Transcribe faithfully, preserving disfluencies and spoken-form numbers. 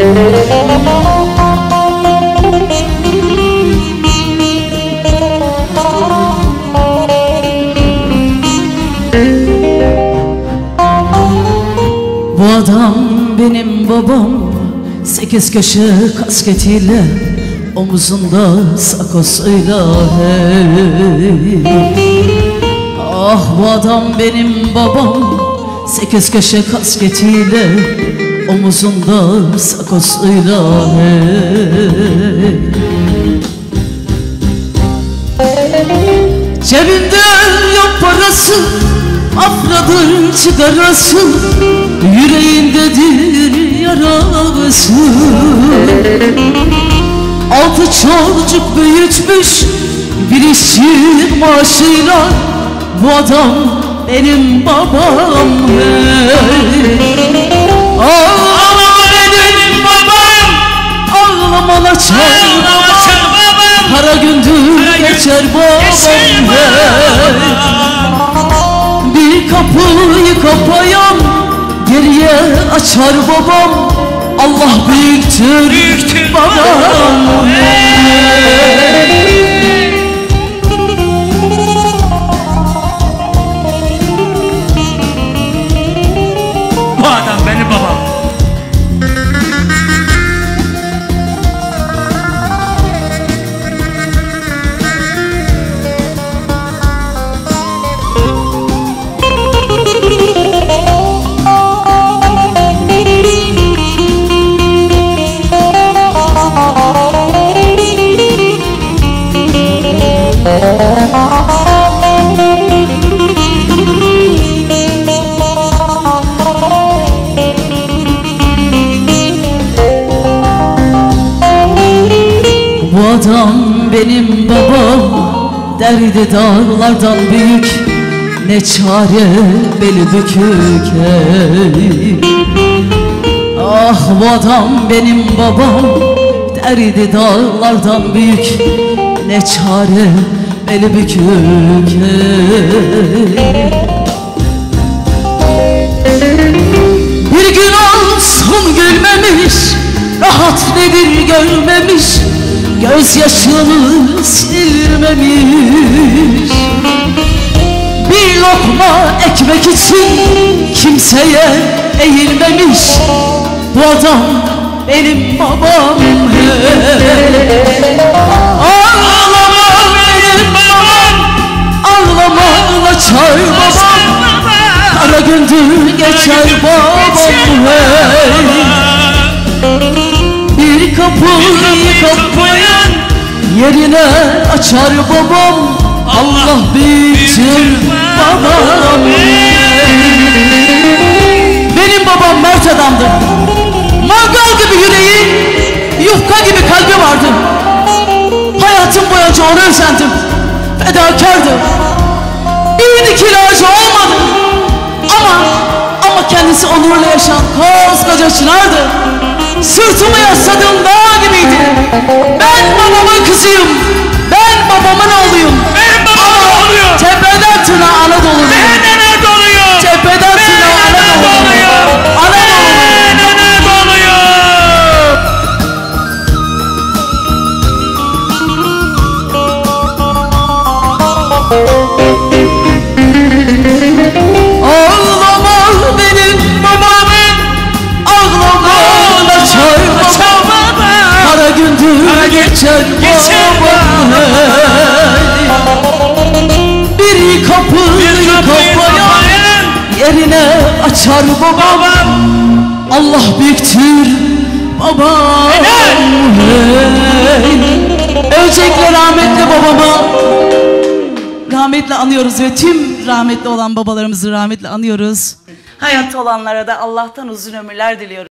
Bu adam benim babam, sekiz köşe kasketiyle, omuzunda sakosuyla hey. Ah bu adam benim babam, sekiz köşe kasketiyle, omuzunda sakosuyla hey. Cebinde yok parası, afradır çıkarası, yüreğindedir yarası. Altı çocuk büyütmüş bir işçi maaşıyla, bu adam benim babam hey. Ağlama benim babam, ağlama laçar babam, kara gündür geçer babam hey. Bir kapıyı kapayan geriye açar babam, Allah büyüktür, büyüktür babam hey. Bu adam benim babam. Bu adam benim babam, derdi dağlardan büyük, ne çare beli bükük hey. Ah bu adam benim babam, derdi dağlardan büyük, ne çare beli bükük hey. Bir gün olsun gülmemiş, rahat nedir görmemiş, gözyaşını silmemiş. Bir lokma ekmek için kimseye eğilmemiş, bu adam benim babam hey. Ağlama benim babam, ağlama laçar babam, kara gündür geçer babam hey. Bir kapıyı kapayan yerine açar babam, Allah büyüktür babam hey. Benim babam mert adamdı, mangal gibi yüreği, yufka gibi kalbi vardı. Hayatım boyunca onu özendim, fedakardı. Bir dikili ağacı olmadı ama ama kendisi onurla yaşayan koskoca çınardı. Sırtımı yasladığım dağ gibiydi. Ben babamın kızıyım, ben babamın oğluyum. Benim babam oluyor. Tepeden tırnağa Anadolu'luyum. Neler doluyor? Tepeden tırnağa Anadolu'luyum. Anadolu'luyum. Neler doluyor? Ağlama benim babamın, ağlama laçar babam, kara gündür geçer babam hey. Bir kapıyı kapayan yerine açar babam, Allah büyüktür babam hey. Öncelikle rahmetli babama rahmetle anıyoruz ve tüm rahmetli olan babalarımızı rahmetle anıyoruz. Hayatta olanlara da Allah'tan uzun ömürler diliyoruz.